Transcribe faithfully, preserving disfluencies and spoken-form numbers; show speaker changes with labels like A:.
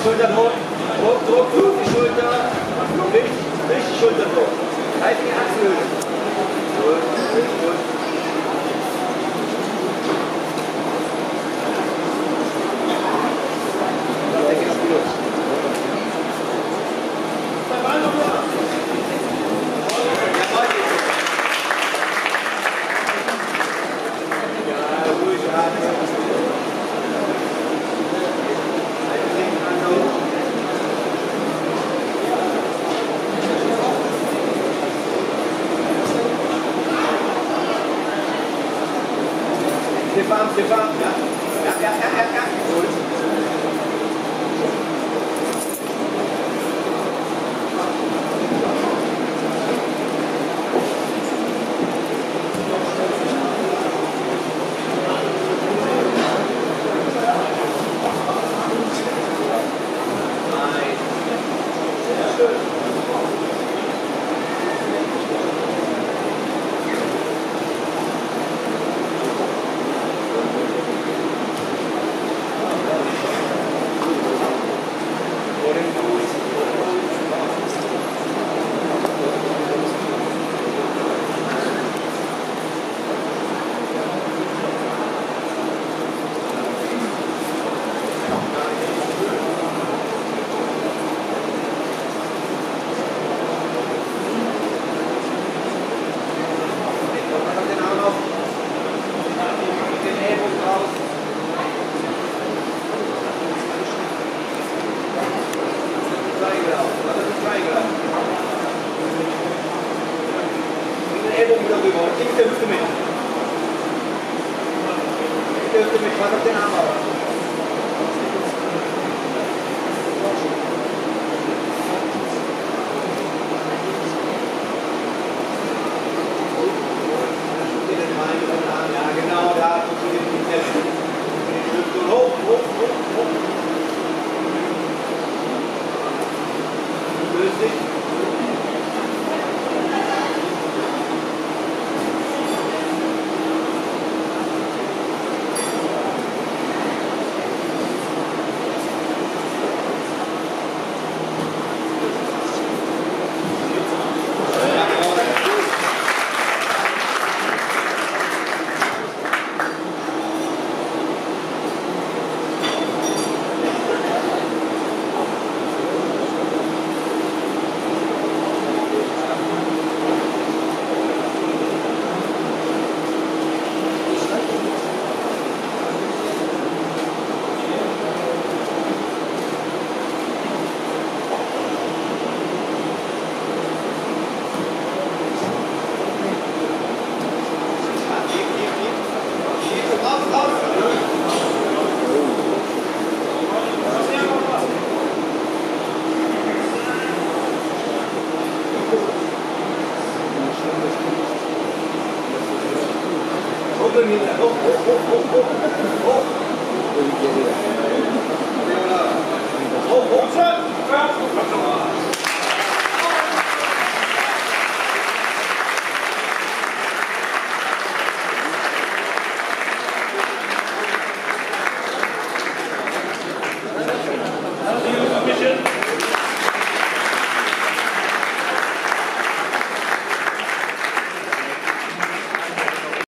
A: Schulter hoch. Druck, Druck, Druck, die Schulter. Richtig, richtig Schulter hoch. Halt die Achselhöhle. Gut, gut, gut. Da geht's los. Ja, ruhig atmen. Stefan, Stefan, ja? Ja, ja, ja, ja, ja. Gut. Nein. Sehr schön. Ellbogen wieder rüber. Links der Hüfte mit. Links der Hüfte mit. Pass auf den Arm auf. Ja, genau, da funktioniert die Hüfte. Hüfte hoch, hoch, hoch, hoch. Löst dich. Hoch, hoch, hoch, hoch, hoch, hoch. Hoch, hoch, hoch.